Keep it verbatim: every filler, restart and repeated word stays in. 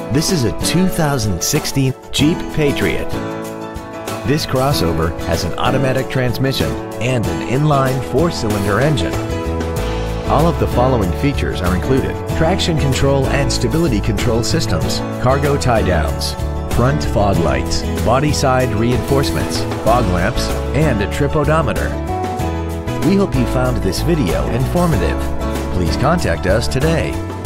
This is a two thousand sixteen Jeep Patriot. This crossover has an automatic transmission and an inline four-cylinder engine. All of the following features are included: traction control and stability control systems, cargo tie-downs, front fog lights, body side reinforcements, fog lamps, and a trip odometer. We hope you found this video informative. Please contact us today.